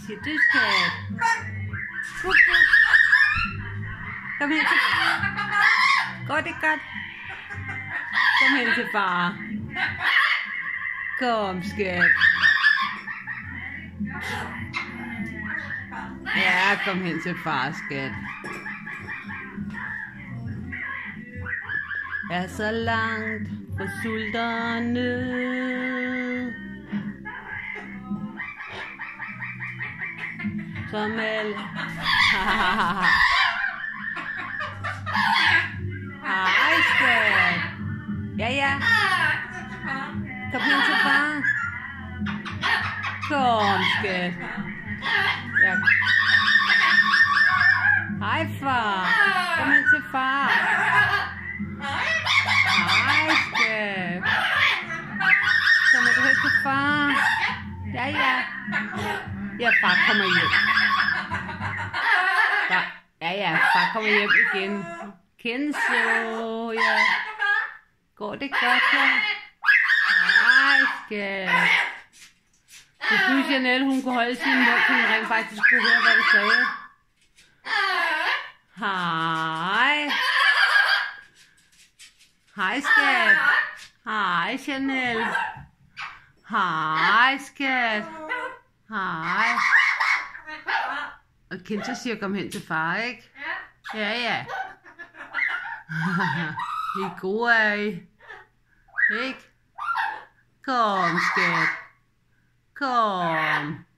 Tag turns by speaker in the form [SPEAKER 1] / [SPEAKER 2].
[SPEAKER 1] siger du, skat. Kom hen til far. Går det godt? Kom hen til far. Kom, skat. Ja, kom hen til far, skat. Jeg er så langt fra sulterne. Som alle. Hej, skat. Ja. Kom hen til far. Kom, skat. Ja. Hej, far. Kom hen til far. Hej, skat. Kommer du hen til far? Ja. Ja, far kommer hjem. Ja, far kommer hjem igen. Kenzo, ja. Går det godt, ja? Hej, skat. Hvis du, Janelle, hun kunne holde sin mund, så hun rent faktisk kunne høre, hvad du sagde. Hej. Hej, skat. Hej, Janelle. Hej, skat. Hej. Og Kenzo siger, kom hen til far, ikke? Ja. I er gode, er I? Ikke? Kom, skat. Kom.